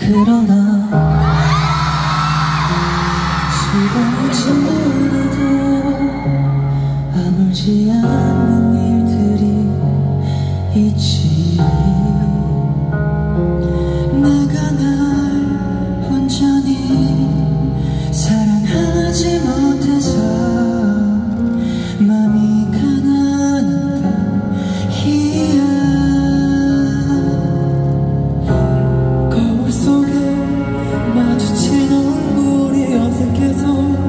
그러나 시간이 지나도 아물지 않는 일들이 있지. 내가 날 온전히 사랑하지 못해서 맘이 가난한 밤이야. 거울 속에 마주친 얼굴이 어색해서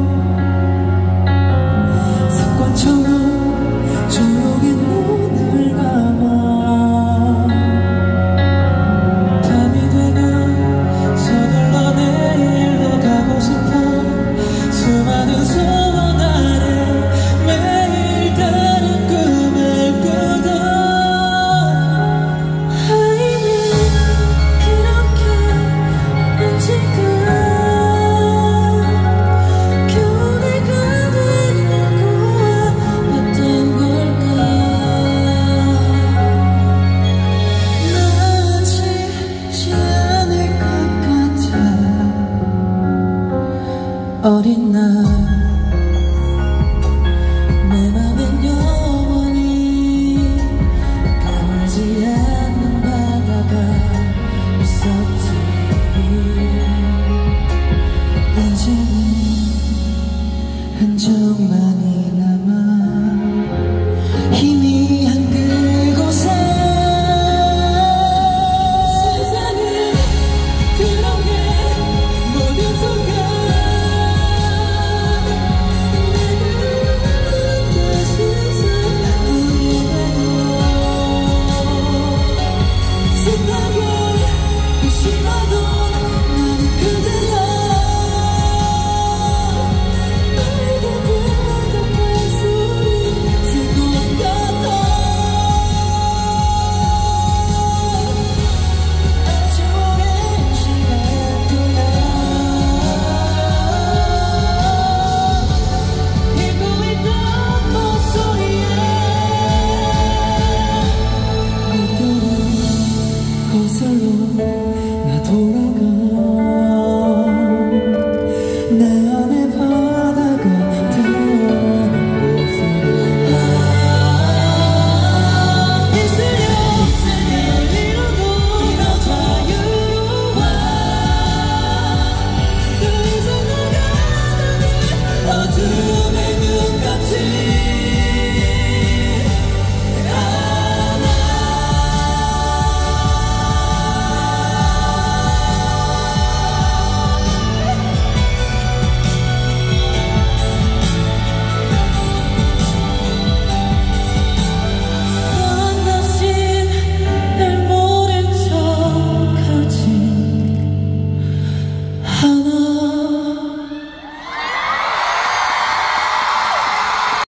습관처럼 조용히 눈을 감아. 밤이 되면 서둘러 내일로 가고 싶어. 수많은 소원 아래 매일 다른 꿈을 꾸던 아이는 그렇게 언젠가 겨우 내가 되려고 했던 걸까. 나아지지 않을 것 같아. 어린 날 내 맘엔 영원히 가물지 않는 바다가 있었지. 이제는 흔적만이 남아 희미한 그곳에. 세상은 그렇게 모든 순간 생각에 의심하던